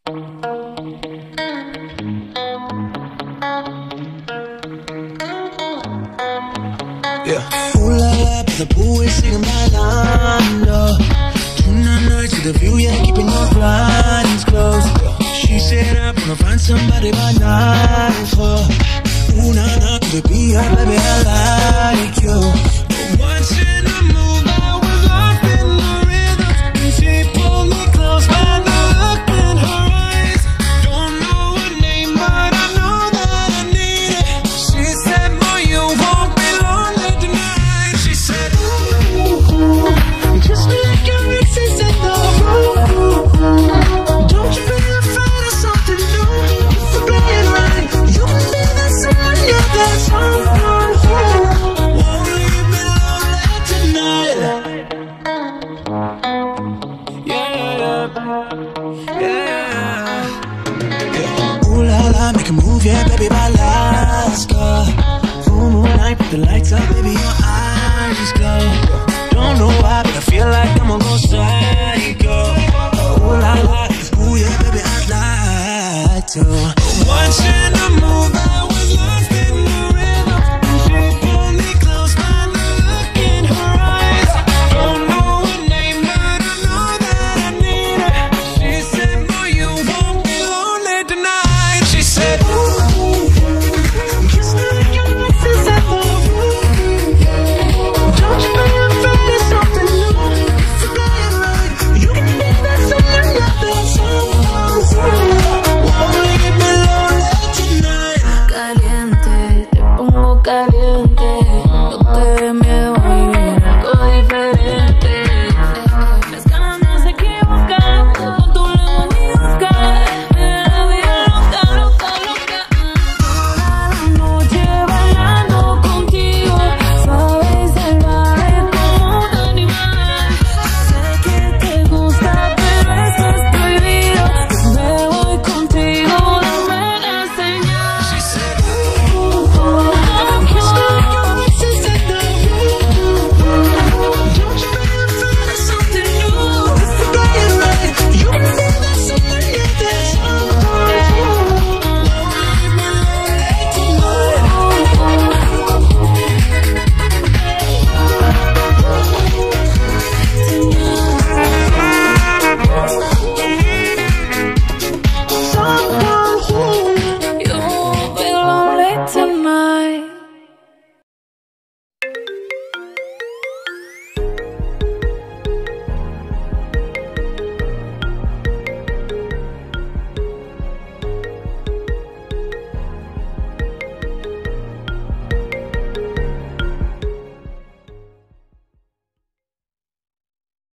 Yeah. Ooh la la, but the pool is singing bailando. Tonight nights with the view, yeah, keeping your blinds closed. She said I wanna find somebody by 9-4. Ooh na na, could it be her, baby, I like you. But once in the mood, I was lost in the rhythm. And she pulled me close by the look in her eyes. Don't know her name, but I know that I need it. She said, boy, you won't be lonely tonight. She said, ooh, just like your exes in the room. Don't you be afraid of something new. If we play it right, you can be that someone, yeah, that's someone who won't leave me lonely tonight. Yeah. Ooh la la, make a move, yeah, baby, by Alaska. Full moonlight, put the lights up, baby, your eyes glow.